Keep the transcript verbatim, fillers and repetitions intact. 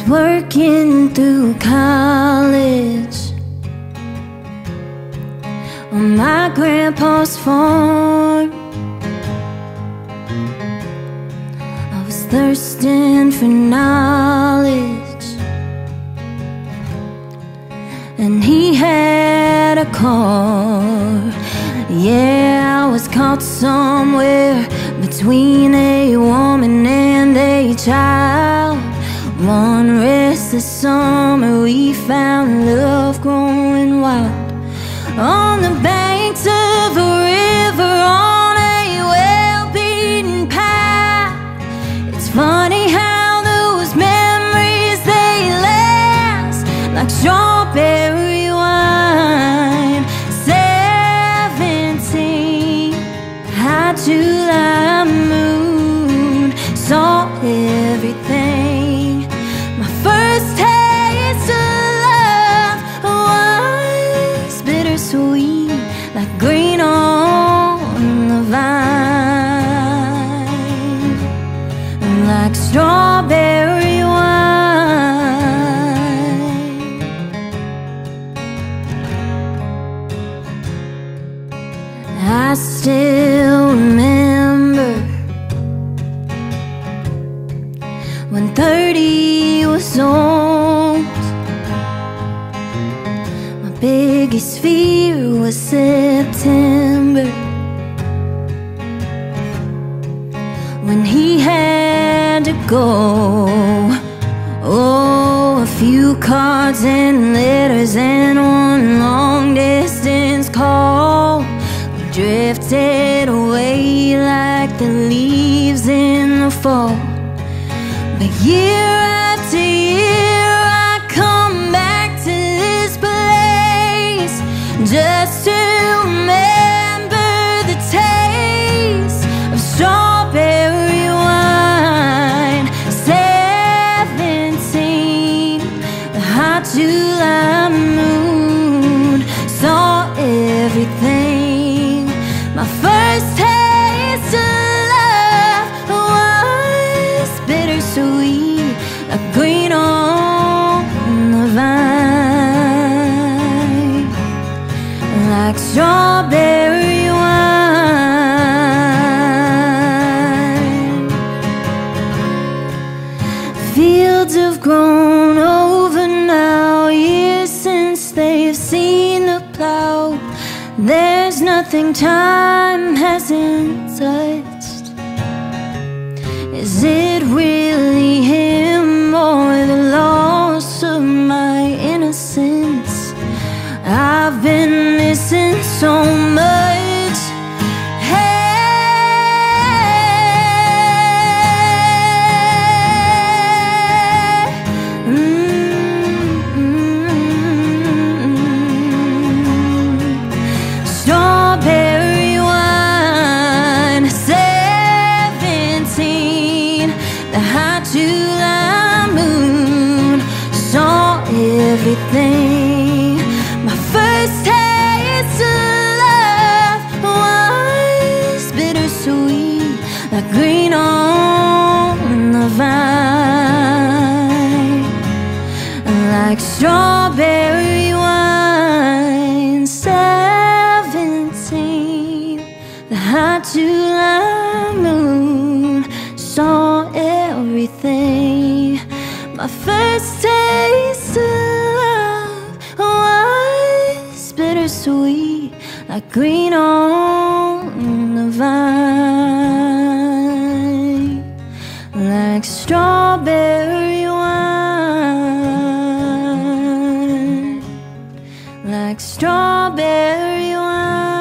working through college on my grandpa's farm. I was thirsting for knowledge, and he had a car. Yeah, I was caught somewhere between a woman and a child. One restless summer we found love growing wild on the banks of a river, on a well-beaten path. It's funny how those memories, they last like strawberry wine. Seventeen, high July moon, saw everything. My first taste of love was bittersweet, like green on the vine, like strawberry wine. I still remember when thirty was old. My biggest fear was September, when he had to go. Oh, a few cards and letters and one long distance call. We drifted away like the leaves in the fall. But year after year I come back to this place, just to remember the taste of strawberry wine. Seventeen, the hot July moon, saw everything. My first taste of love was bittersweet, like green on the vine, like strawberry wine. Fields have grown over now, years since they've seen the plow. There's nothing time hasn't touched. Is it really him or the loss of my innocence? I've been missing so much. Hey, mm-hmm. Strawberry wine. Seventeen, the hot July moon, saw everything. My first taste of love was bittersweet, like green on the vine, like strawberry wine. Seventeen, the hot July moon, saw everything. My first taste of love was bittersweet, like green on the vine, like strawberry wine, like strawberry wine.